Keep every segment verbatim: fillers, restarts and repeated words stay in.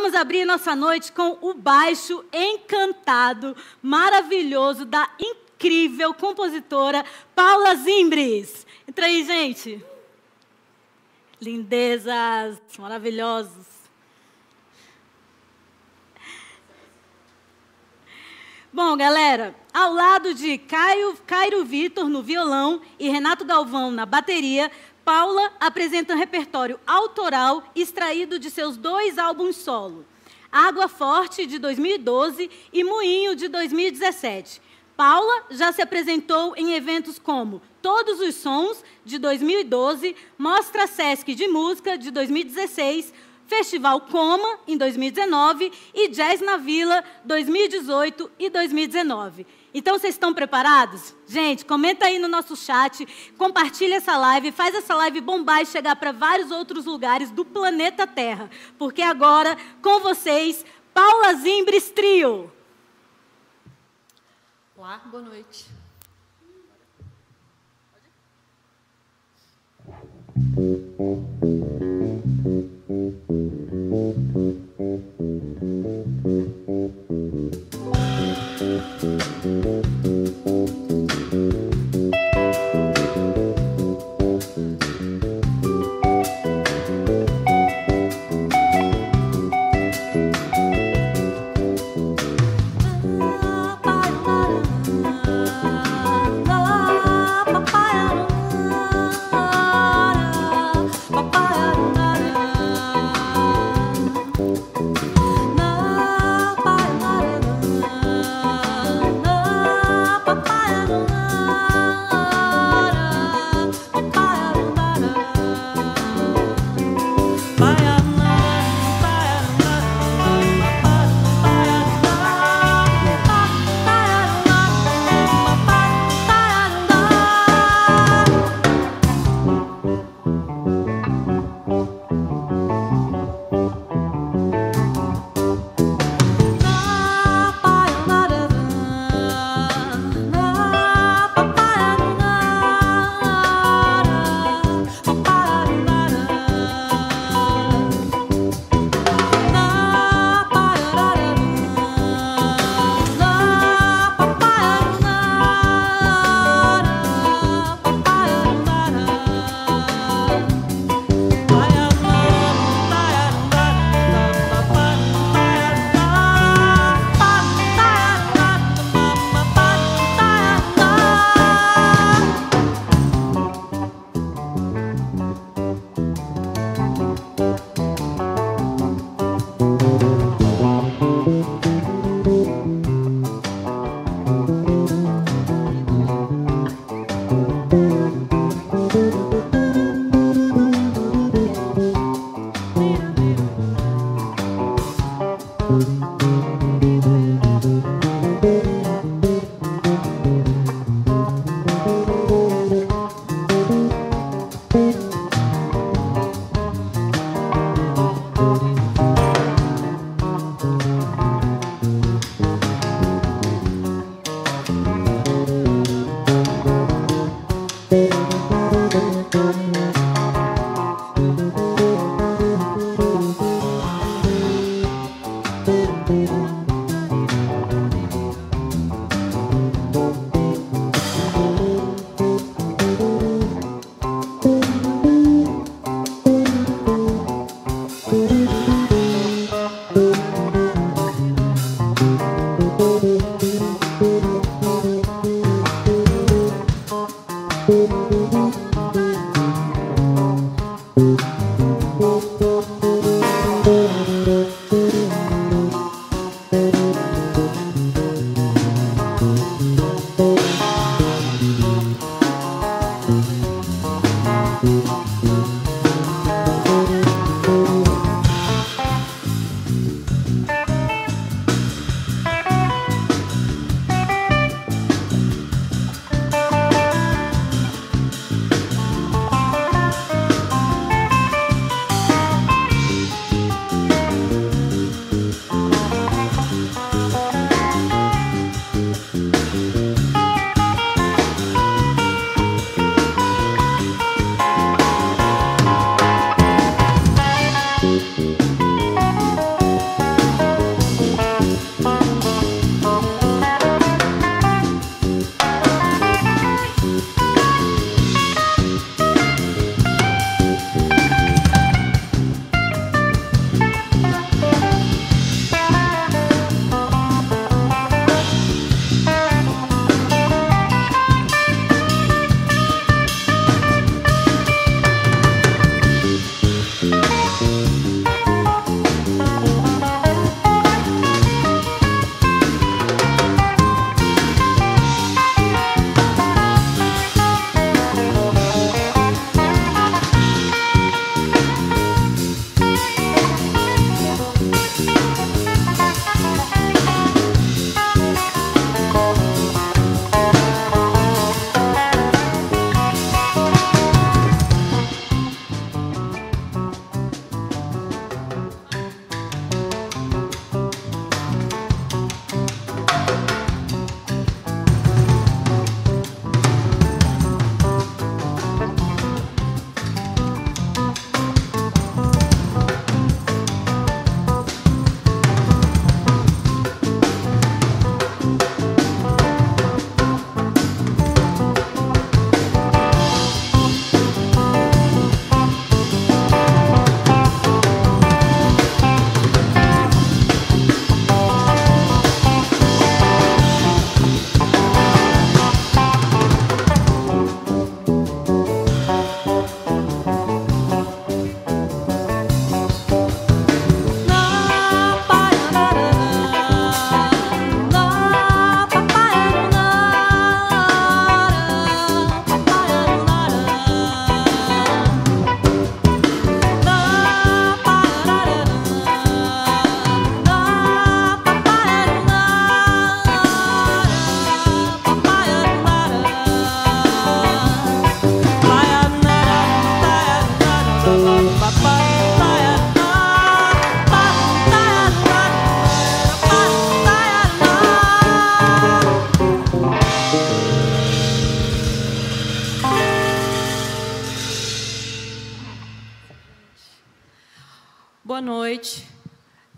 vamos abrir nossa noite com o baixo encantado, maravilhoso, da incrível compositora Paula Zimbres. Entra aí, gente. Lindezas, maravilhosos. Bom, galera, ao lado de Caio, Cairo Vitor no violão e Renato Galvão na bateria, Paula apresenta um repertório autoral extraído de seus dois álbuns solo, Água Forte, de dois mil e doze, e Moinho, de dois mil e dezessete. Paula já se apresentou em eventos como Todos os Sons, de dois mil e doze, Mostra Sesc de Música, de dois mil e dezesseis, Festival Coma, em dois mil e dezenove, e Jazz na Vila, dois mil e dezoito e dois mil e dezenove. Então, vocês estão preparados? Gente, comenta aí no nosso chat, compartilha essa live, faz essa live bombar e chegar para vários outros lugares do planeta Terra. Porque agora, com vocês, Paula Zimbres Trio. Olá, boa noite. Música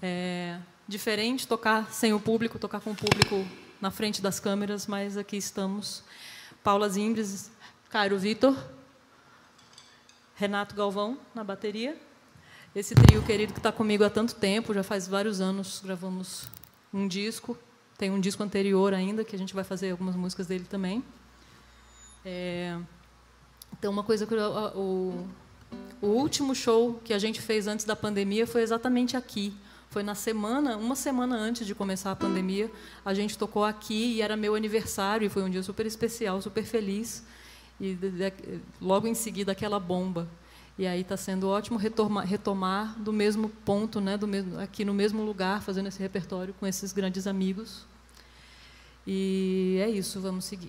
É diferente tocar sem o público, tocar com o público na frente das câmeras, mas aqui estamos. Paula Zimbres, Cairo Vitor, Renato Galvão na bateria. Esse trio querido que está comigo há tanto tempo, já faz vários anos, gravamos um disco. Tem um disco anterior ainda, que a gente vai fazer algumas músicas dele também. É, então, uma coisa que... O, o último show que a gente fez antes da pandemia foi exatamente aqui. Foi na semana, uma semana antes de começar a pandemia, a gente tocou aqui e era meu aniversário, e foi um dia super especial, super feliz. E de, de, logo em seguida, aquela bomba. E aí está sendo ótimo retomar, retomar do mesmo ponto, né, do mesmo, aqui no mesmo lugar, fazendo esse repertório com esses grandes amigos. E é isso, vamos seguir.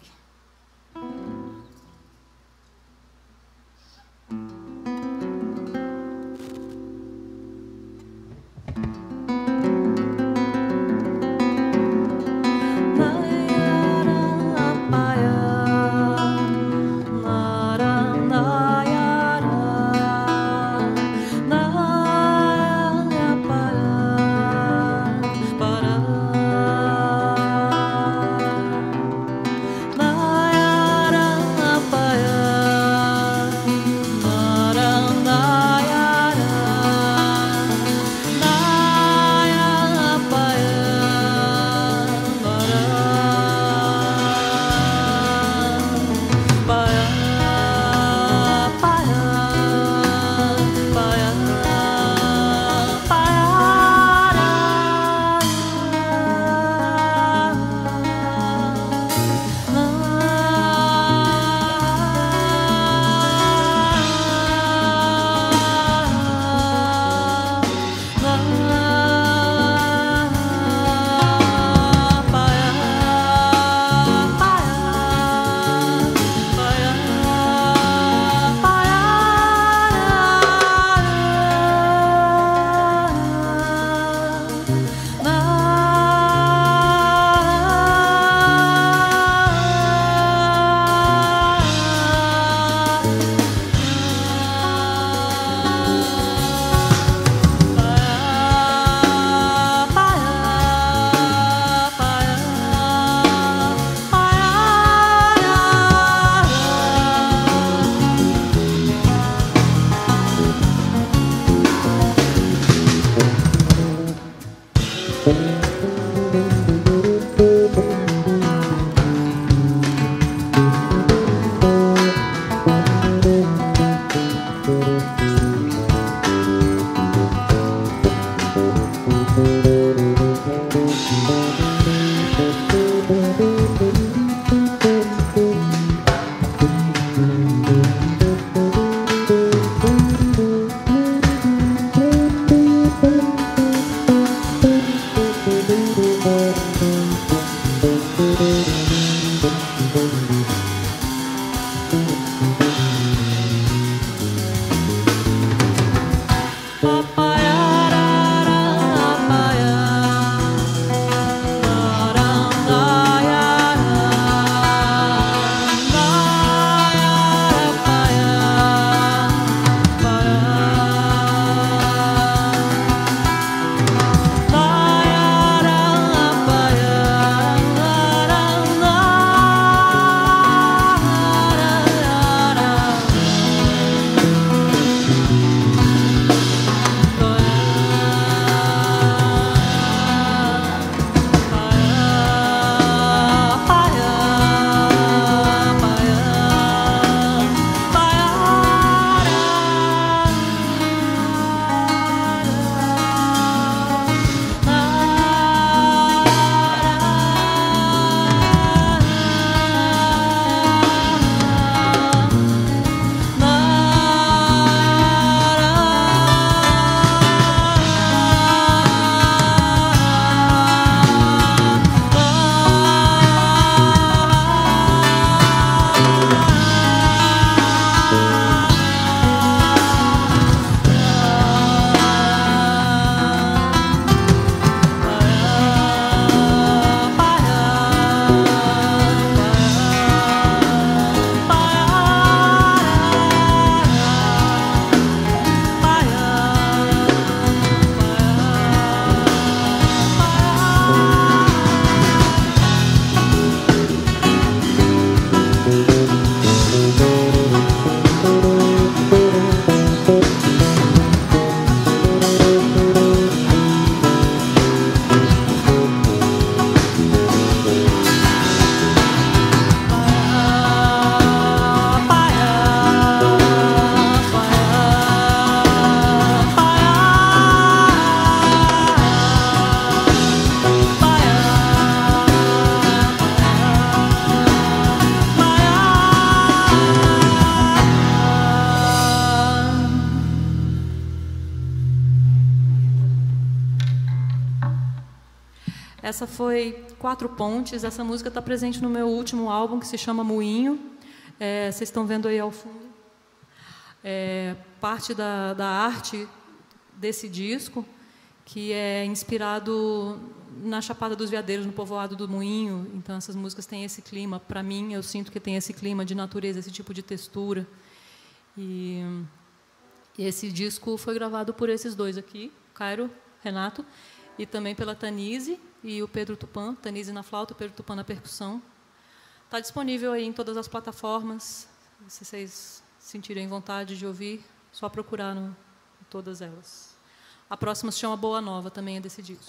Papaya, papaya. Essa foi Quatro Pontes. Essa música está presente no meu último álbum, que se chama Moinho. É, vocês estão vendo aí ao fundo. É, parte da, da arte desse disco, que é inspirado na Chapada dos Veadeiros, no povoado do Moinho. Então, essas músicas têm esse clima. Para mim, eu sinto que tem esse clima de natureza, esse tipo de textura. E, e esse disco foi gravado por esses dois aqui, Cairo, Renato, e também pela Tanise e o Pedro Tupã. Tanise na flauta, o Pedro Tupã na percussão. Está disponível aí em todas as plataformas. Se vocês sentirem vontade de ouvir, só procurar no, em todas elas. A próxima se chama Boa Nova, também é desse disco.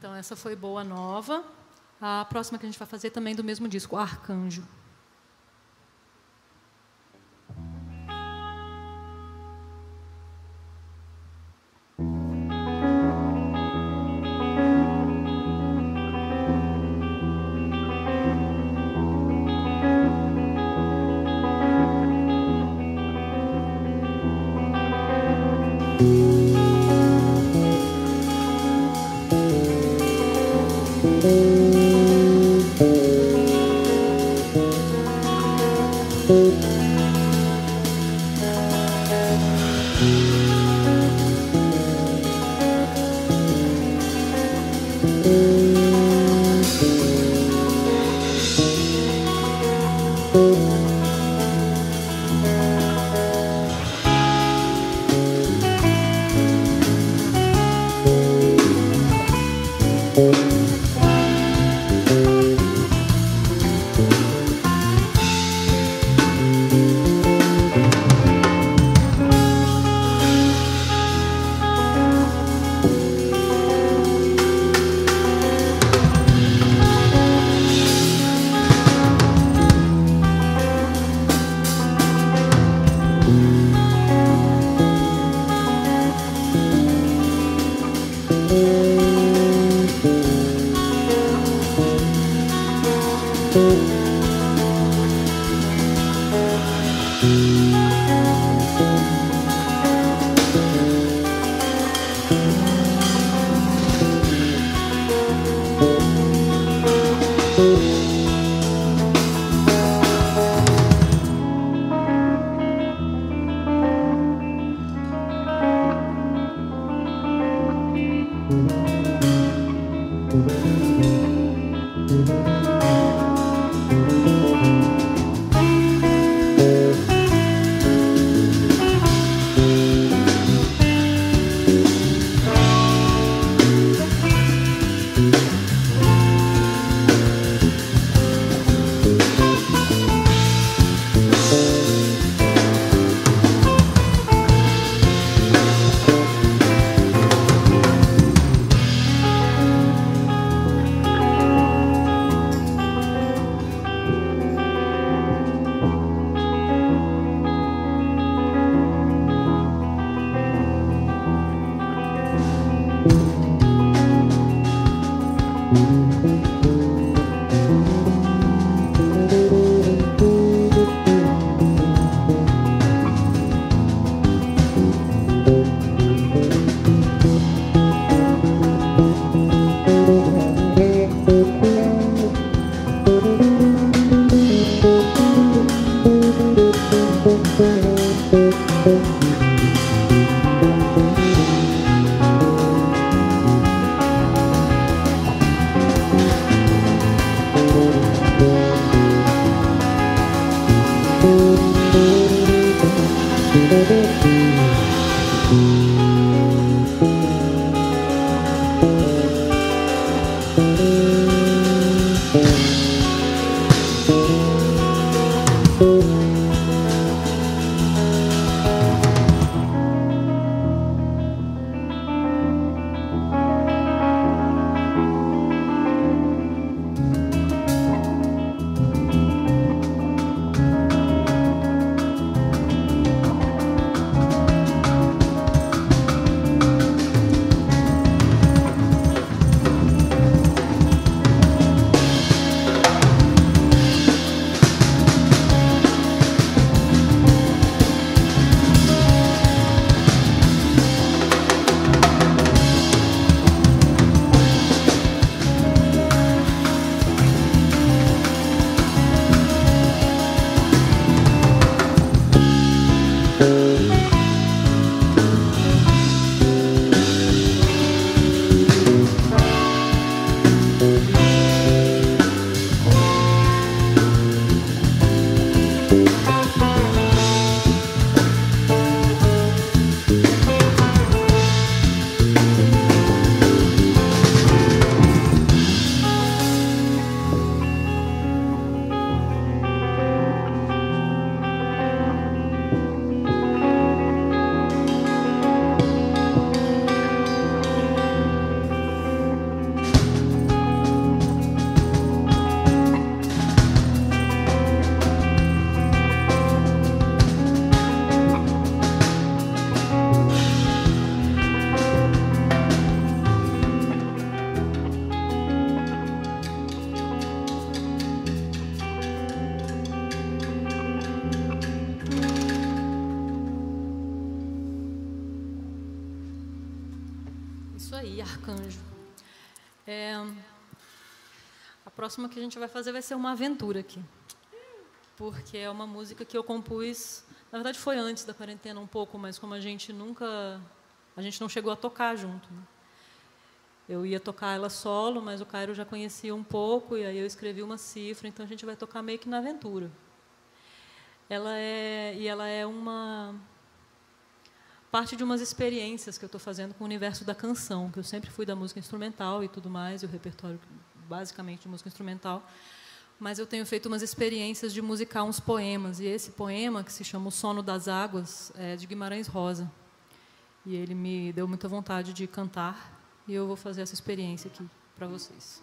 Então, essa foi Boa Nova. A próxima que a gente vai fazer também do mesmo disco, Arcanjo. aí, arcanjo. É, a próxima que a gente vai fazer vai ser uma aventura aqui, porque é uma música que eu compus, na verdade foi antes da quarentena um pouco, mas como a gente nunca, a gente não chegou a tocar junto, né? Eu ia tocar ela solo, mas o Cairo já conhecia um pouco, e aí eu escrevi uma cifra, então a gente vai tocar meio que na aventura. Ela é, e ela é uma parte de umas experiências que eu estou fazendo com o universo da canção, que eu sempre fui da música instrumental e tudo mais, e o repertório basicamente de música instrumental, mas eu tenho feito umas experiências de musicar uns poemas, e esse poema, que se chama O Sono das Águas, é de Guimarães Rosa, e ele me deu muita vontade de cantar, e eu vou fazer essa experiência aqui para vocês.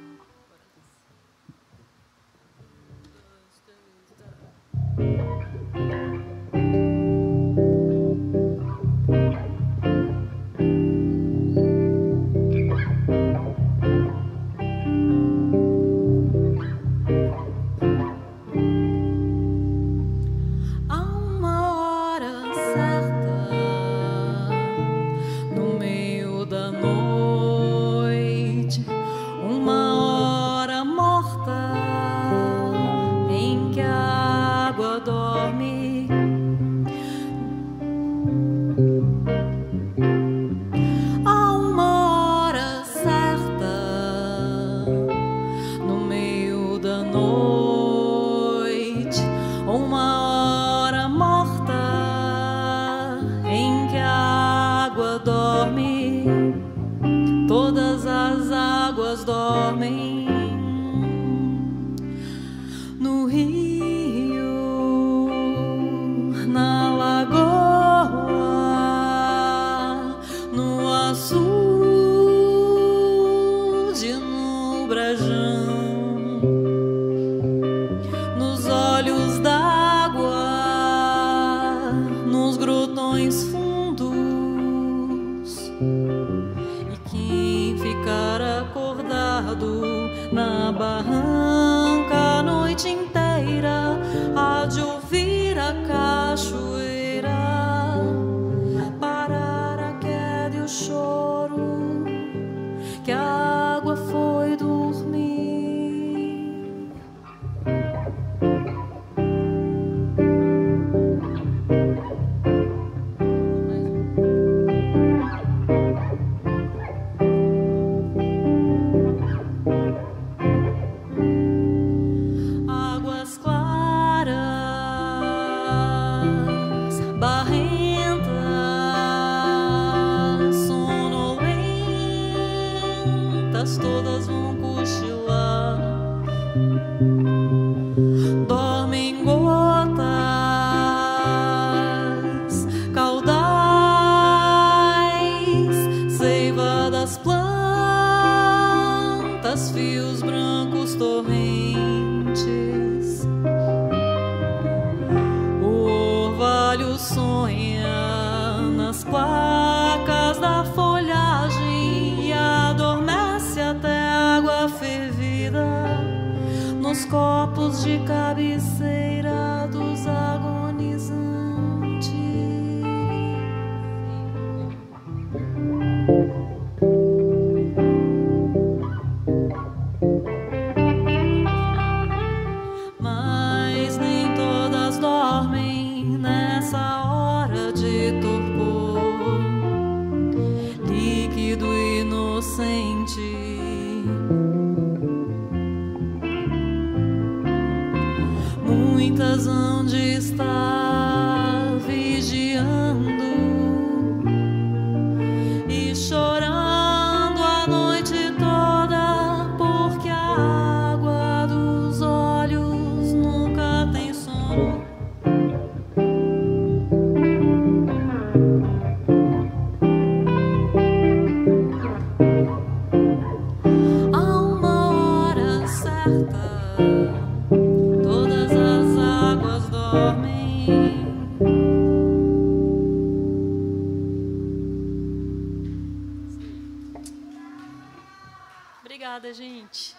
Obrigada, gente.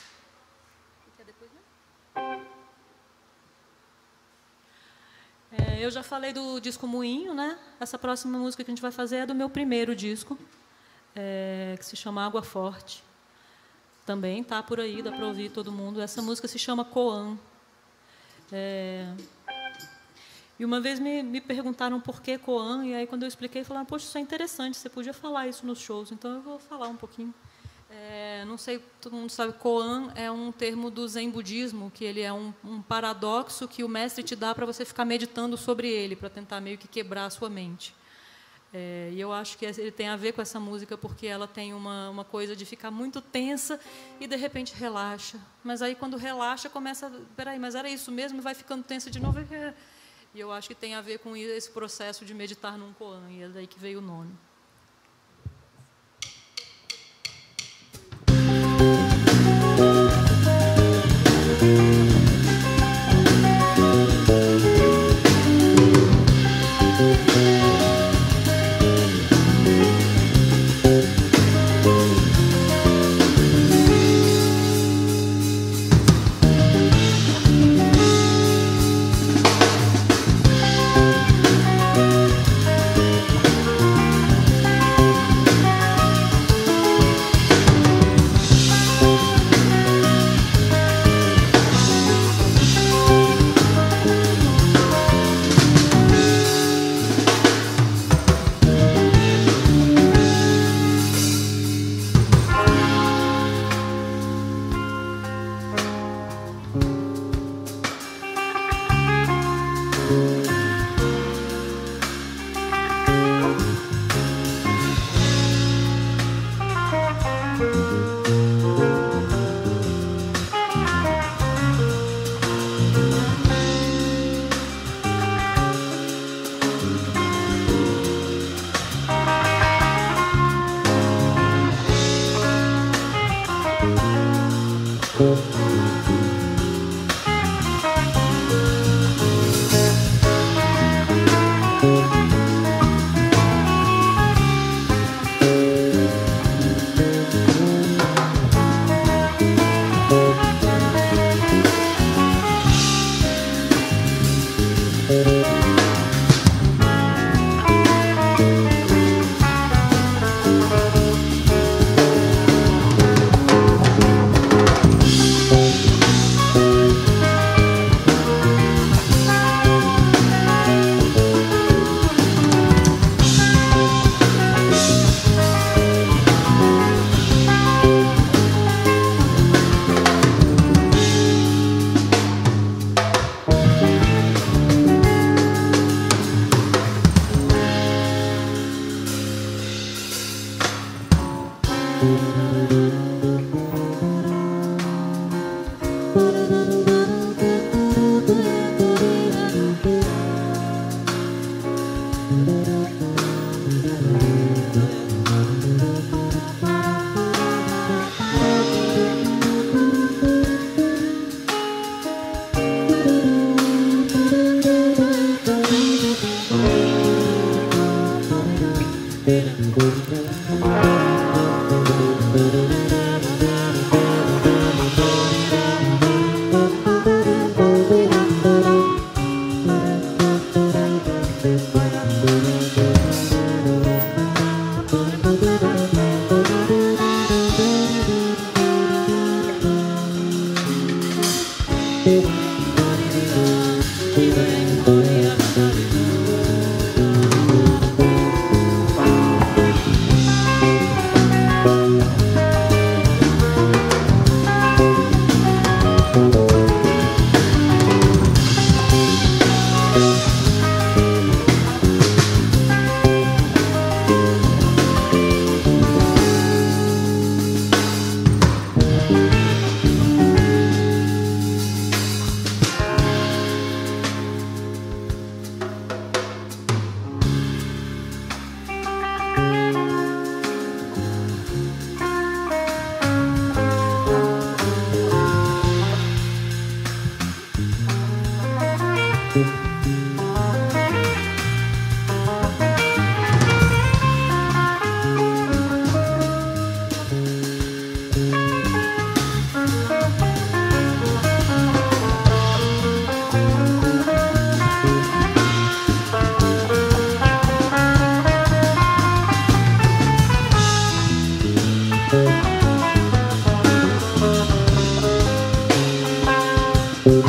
É, É, eu já falei do disco Moinho, né? Essa próxima música que a gente vai fazer é do meu primeiro disco, é, que se chama Água Forte. Também tá por aí, dá para ouvir todo mundo. Essa música se chama Coan. É, e uma vez me, me perguntaram por que Coan, e aí quando eu expliquei, falaram, poxa, isso é interessante, você podia falar isso nos shows, então eu vou falar um pouquinho. É, não sei, todo mundo sabe, Koan é um termo do Zen budismo, que ele é um, um paradoxo que o mestre te dá para você ficar meditando sobre ele, para tentar meio que quebrar a sua mente. É, e eu acho que ele tem a ver com essa música, porque ela tem uma, uma coisa de ficar muito tensa e, de repente, relaxa. Mas aí, quando relaxa, começa... Peraí, mas era isso mesmo? E vai ficando tensa de novo. E eu acho que tem a ver com esse processo de meditar num Koan, e é daí que veio o nome.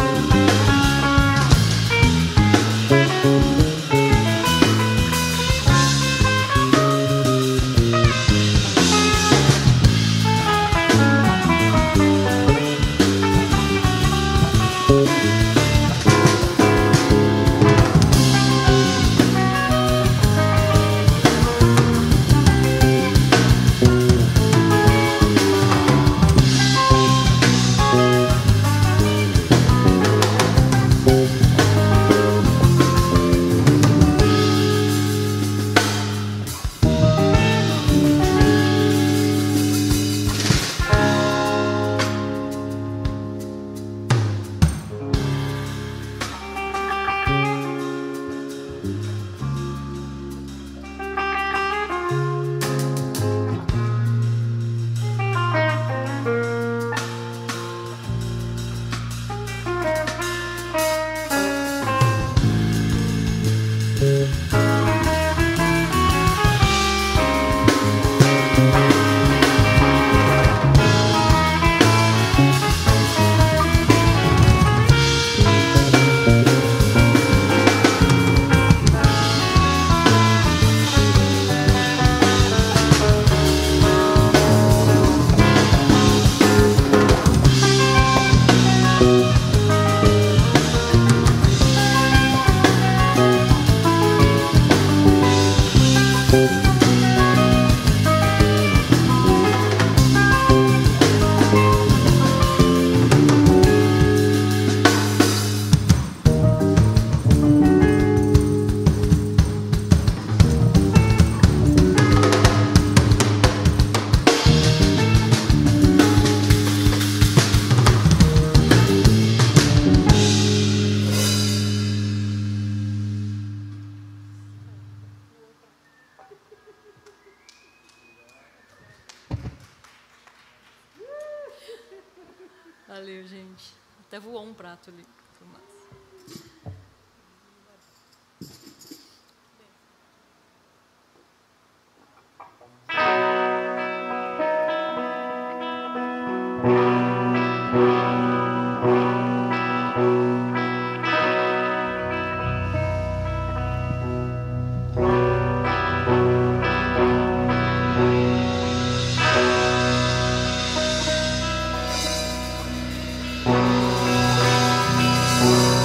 Valeu, gente. Até voou um prato ali. Foi massa. Thank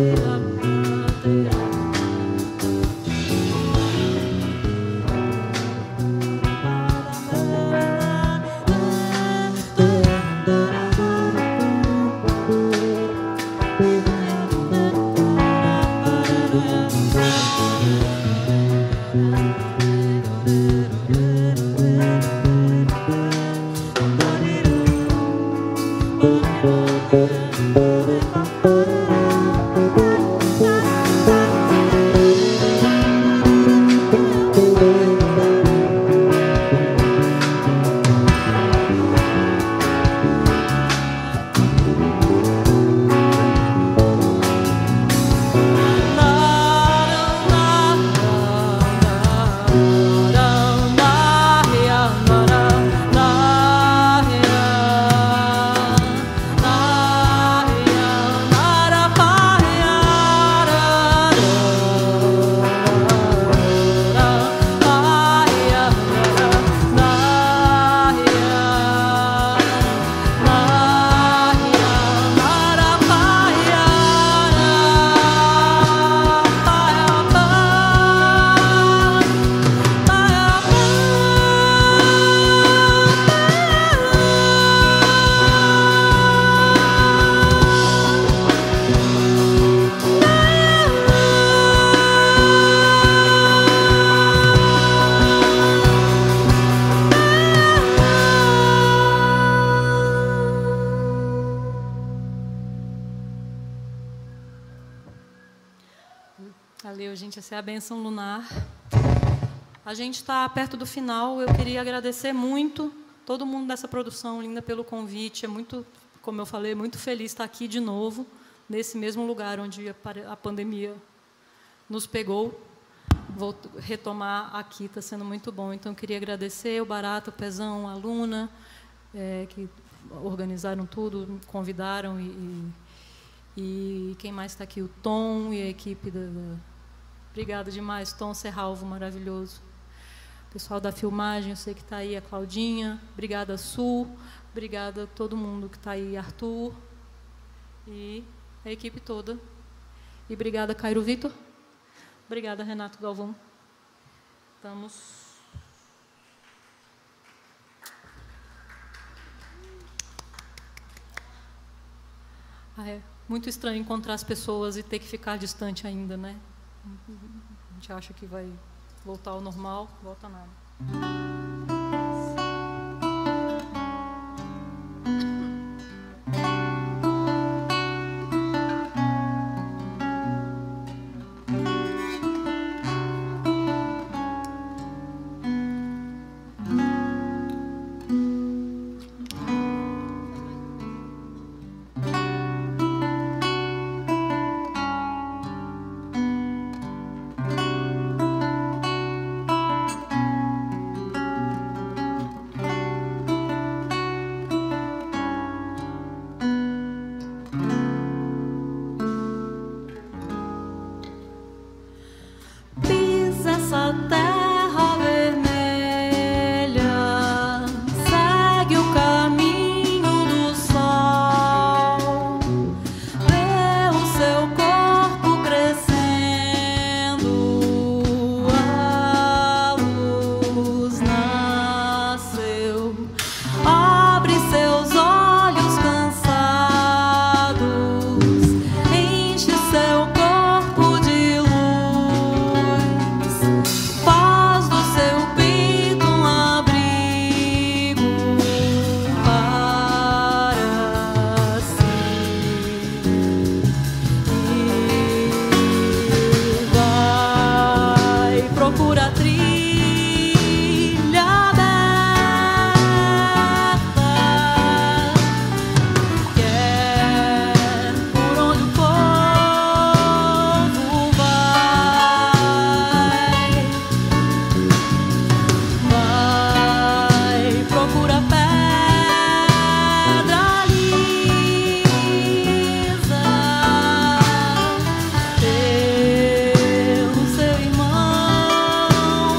Valeu, gente. Essa é a bênção lunar. A gente está perto do final. Eu queria agradecer muito todo mundo dessa produção linda pelo convite. É muito, como eu falei, muito feliz estar aqui de novo, nesse mesmo lugar onde a pandemia nos pegou. Vou retomar aqui, está sendo muito bom. Então, eu queria agradecer o Barata, o Pezão, a Luna, é, que organizaram tudo, me convidaram, e, e, e quem mais está aqui? O Tom e a equipe da... da... Obrigada demais, Tom Serralvo, maravilhoso. O pessoal da filmagem, eu sei que está aí, a Claudinha. Obrigada, Sul. Obrigada a todo mundo que está aí, Arthur. E a equipe toda. E obrigada, Cairo Vitor. Obrigada, Renato Galvão. Estamos... Ah, é muito estranho encontrar as pessoas e ter que ficar distante ainda, né? A gente acha que vai voltar ao normal, volta nada. Teu, seu irmão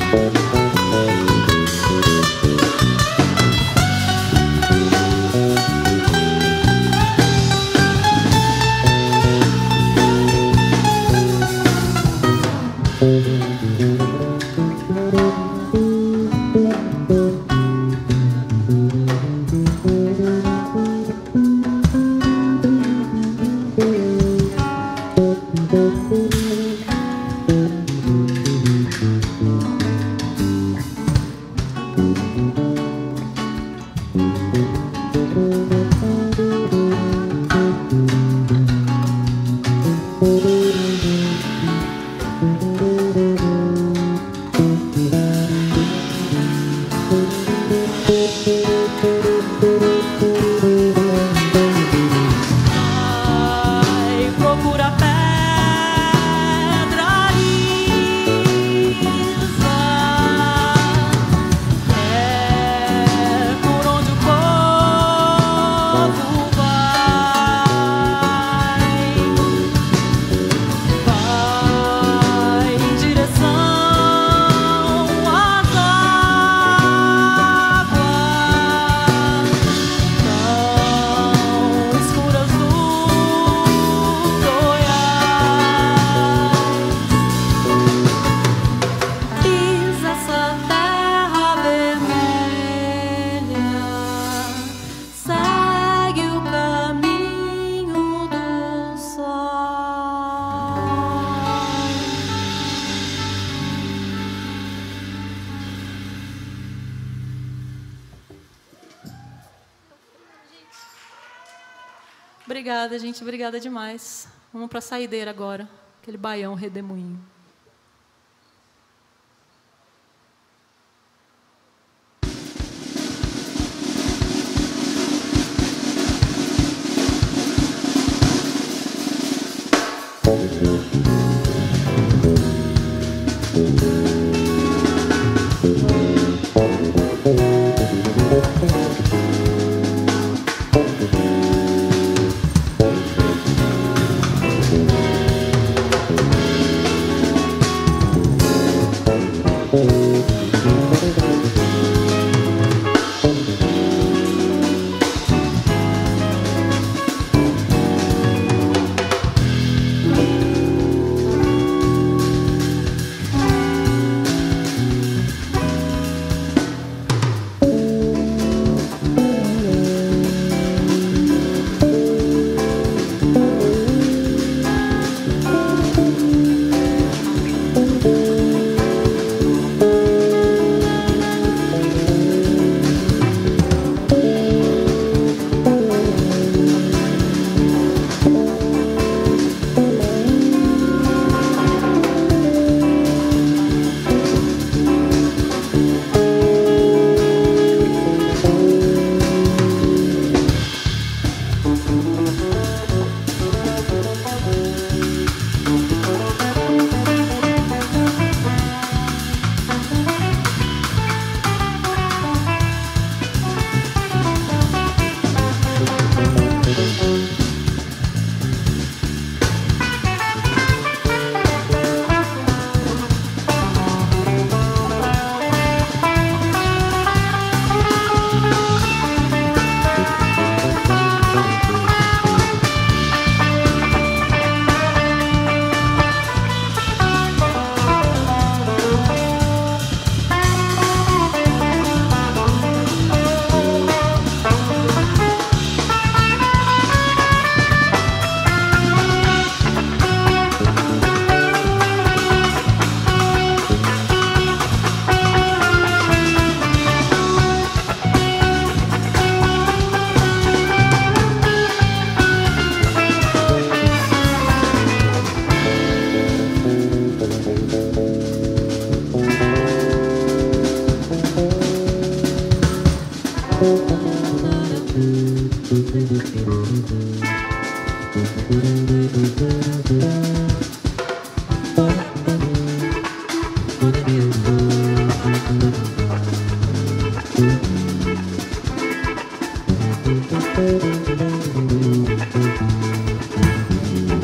Obrigada, gente. Obrigada demais. Vamos para a saideira agora. Aquele baião redemoinho.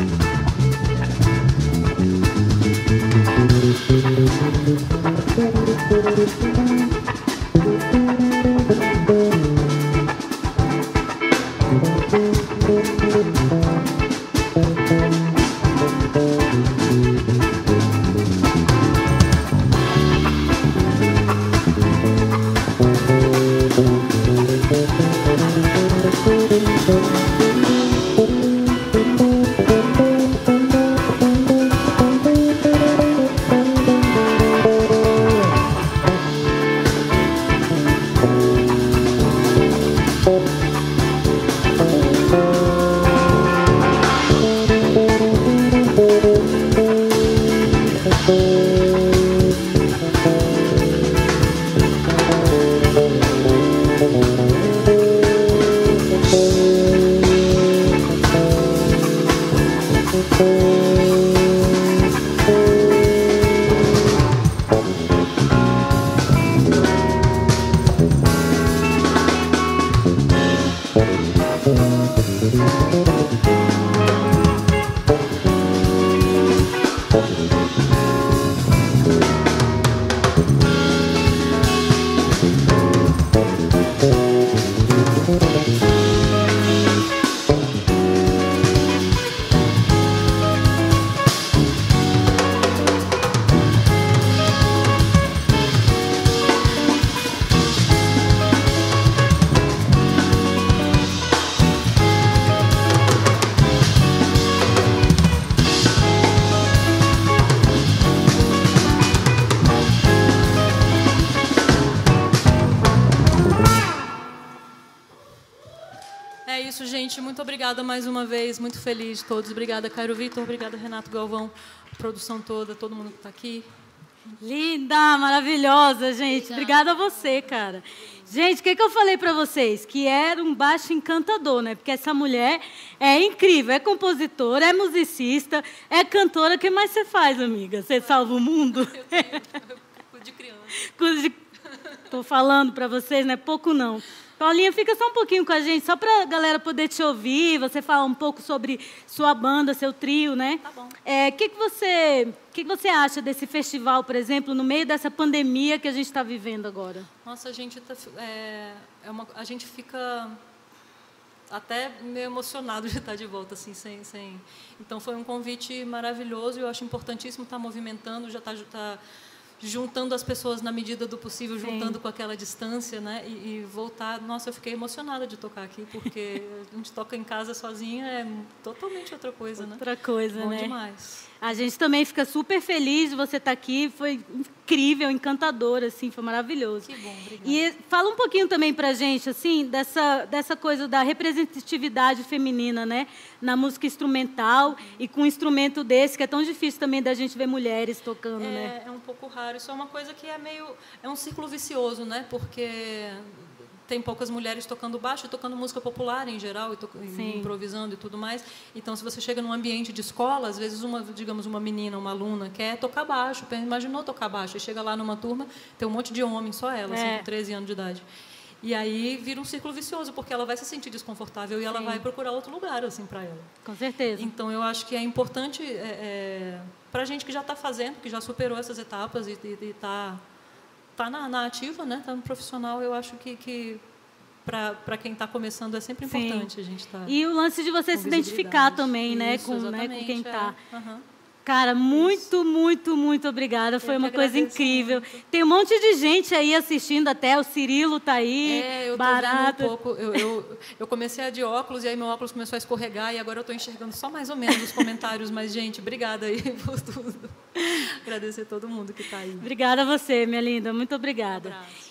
Thank you. É isso, gente. Muito obrigada mais uma vez. Muito feliz de todos. Obrigada, Cairo Vitor. Obrigada, Renato Galvão. A produção toda, todo mundo que está aqui. Linda, maravilhosa, gente. Obrigada a você, cara. Gente, o que, que eu falei para vocês? Que era um baixo encantador, né? Porque essa mulher é incrível, é compositora, é musicista, é cantora. O que mais você faz, amiga? Você salva o mundo? Eu tenho, eu cuido de criança. Cuido de... Tô falando para vocês, não é pouco não. Paulinha, fica só um pouquinho com a gente, só para a galera poder te ouvir, você falar um pouco sobre sua banda, seu trio, né? Tá bom. É, que que você, que que você acha desse festival, por exemplo, no meio dessa pandemia que a gente está vivendo agora? Nossa, a gente, tá, é, é uma, a gente fica até meio emocionado de estar de volta, assim, sem, sem... Então, foi um convite maravilhoso e eu acho importantíssimo estar movimentando, já está... Tá, juntando as pessoas na medida do possível, Sim. juntando com aquela distância, né? E, e voltar. Nossa, eu fiquei emocionada de tocar aqui, porque a gente toca em casa sozinha é totalmente outra coisa, outra né? Outra coisa, Bom né? demais. A gente também fica super feliz de você estar aqui. Foi incrível, encantador, assim, foi maravilhoso. Que bom, obrigada. E fala um pouquinho também para a gente, assim, dessa, dessa coisa da representatividade feminina, né? Na música instrumental uhum. e com um instrumento desse, que é tão difícil também da gente ver mulheres tocando, é, né? É um pouco raro. Isso é uma coisa que é meio... É um círculo vicioso, né? Porque... tem poucas mulheres tocando baixo, tocando música popular em geral, e, to e improvisando e tudo mais. Então, se você chega num ambiente de escola, às vezes, uma, digamos, uma menina, uma aluna quer tocar baixo, imaginou tocar baixo, e chega lá numa turma, tem um monte de homem, só ela, é. assim, com treze anos de idade. E aí vira um círculo vicioso, porque ela vai se sentir desconfortável e ela Sim. vai procurar outro lugar assim, para ela. Com certeza. Então, eu acho que é importante, é, é, para a gente que já está fazendo, que já superou essas etapas e está tá na, na ativa, né? Está no profissional, eu acho que... que para quem está começando é sempre importante Sim. a gente estar tá E o lance de você se identificar também, Isso, né, com, né, com quem está. É. Uhum. Cara, muito, Isso. muito, muito obrigada. Foi eu uma coisa incrível. Muito. Tem um monte de gente aí assistindo até. O Cirilo está aí. É, eu barato. Tô vendo um pouco. Eu, eu, eu comecei a de óculos e aí meu óculos começou a escorregar e agora eu estou enxergando só mais ou menos os comentários. Mas, gente, obrigada aí por tudo. Agradecer a todo mundo que está aí. Obrigada a você, minha linda. Muito obrigada. Um abraço.